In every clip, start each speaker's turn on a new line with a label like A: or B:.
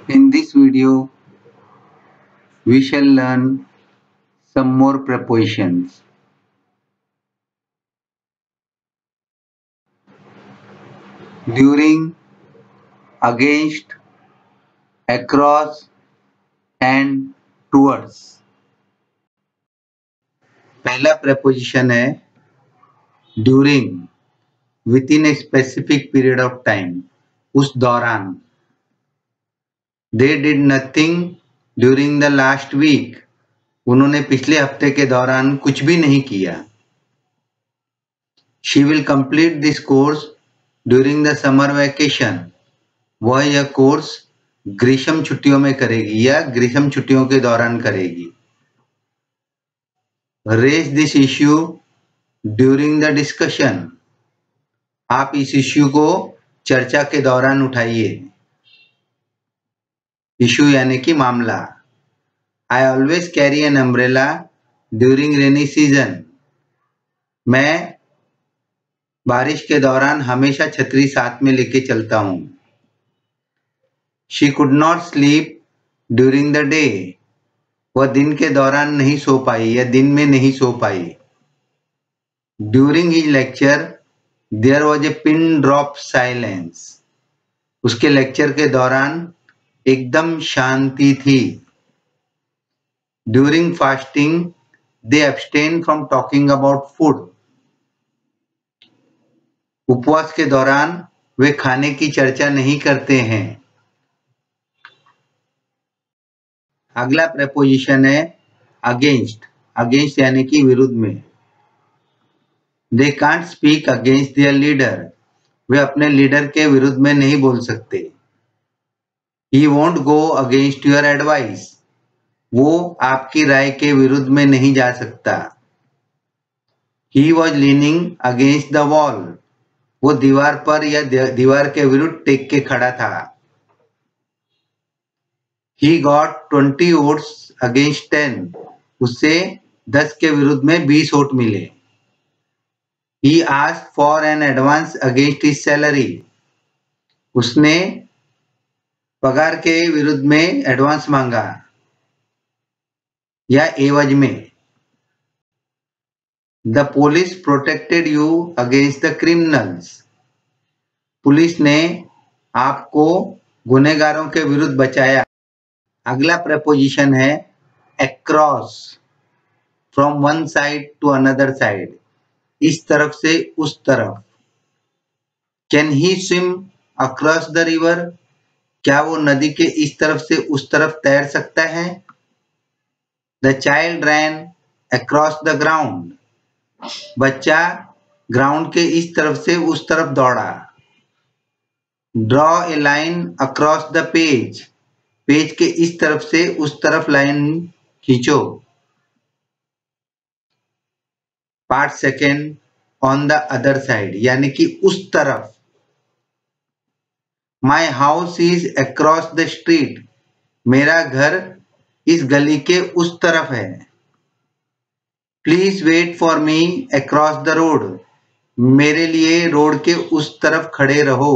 A: In this video, we shall learn some more prepositions. During, against, across and towards. पहला preposition है during, within a specific period of time, उस दौरान. They did nothing during the last week. उन्होंने पिछले हफ्ते के दौरान कुछ भी नहीं किया. She will complete this course during the summer vacation. वह यह कोर्स ग्रीष्म छुट्टियों में करेगी या ग्रीष्म छुट्टियों के दौरान करेगी. Raise this issue during the discussion. आप इस इश्यू को चर्चा के दौरान उठाइए. इश्यू यानी कि मामला. I always carry an umbrella during rainy season. मैं बारिश के दौरान हमेशा छतरी साथ में लेके चलता हूं. She could not sleep during the day. वह दिन के दौरान नहीं सो पाई या दिन में नहीं सो पाई. During his lecture, there was a pin drop silence. उसके लेक्चर के दौरान एकदम शांति थी. During fasting, they abstain from talking about food. उपवास के दौरान वे खाने की चर्चा नहीं करते हैं. अगला प्रेपोजिशन है अगेंस्ट. अगेंस्ट यानी कि विरुद्ध में. They can't speak against their leader. वे अपने लीडर के विरुद्ध में नहीं बोल सकते. He won't go against your advice. वो आपकी राय के विरुद्ध में नहीं जा सकता. He was leaning against the wall. वो दीवार पर या दीवार के विरुद्ध टेक के खड़ा था. He got 20 votes against 10. उससे 10 के विरुद्ध में 20 वोट मिले. He asked for an advance against his salary. उसने पगार के विरुद्ध में एडवांस मांगा या एवज में. The police protected you against the criminals. Police ने आपको गुनहगारों के विरुद्ध बचाया. अगला preposition है across. From one side to another side. इस तरफ से उस तरफ. Can he swim across the river? क्या वो नदी के इस तरफ से उस तरफ तैर सकता है? The child ran across the ground. बच्चा ग्राउंड के इस तरफ से उस तरफ दौड़ा. Draw a line across the page. Page के इस तरफ से उस तरफ लाइन खींचो. Part second on the other side यानी कि उस तरफ. My house is across the street. मेरा घर इस गली के उस तरफ है. Please wait for me across the road. मेरे लिए रोड के उस तरफ खड़े रहो.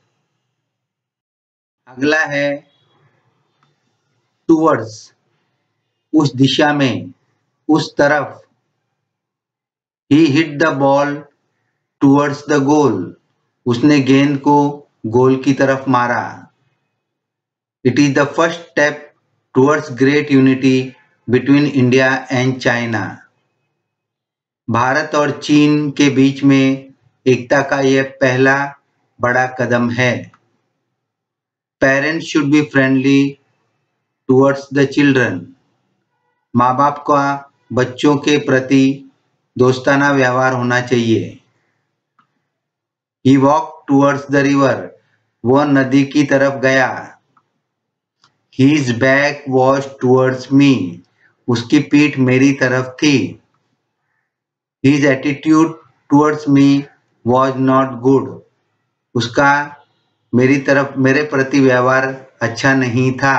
A: अगला है टूवर्ड्स. उस दिशा में, उस तरफ. He hit the ball towards the goal. उसने गेंद को गोल की तरफ मारा. It is the first step towards great unity between India and China. Bharat और चीन के बीच में एकता का यह पहला बड़ा कदम है. Parents should be friendly towards the children. माँ बाप का बच्चों के प्रति दोस्ताना व्यवहार होना चाहिए. He walked towards the river. वह नदी की तरफ गया. His back was towards me. उसकी पीठ मेरी तरफ थी. His attitude towards me was not good. उसका मेरे प्रति व्यवहार अच्छा नहीं था.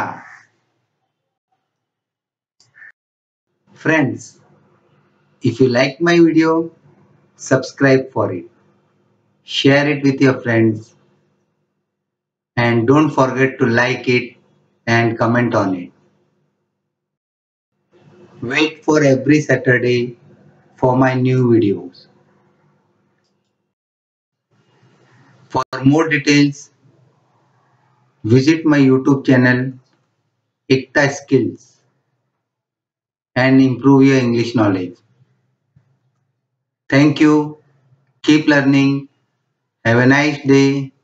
A: Friends, if you like my video, subscribe for it. Share it with your friends. And don't forget to like it and comment on it. Wait for every Saturday for my new videos. For more details, visit my YouTube channel Ekta Skills and improve your English knowledge. Thank you. Keep learning. Have a nice day.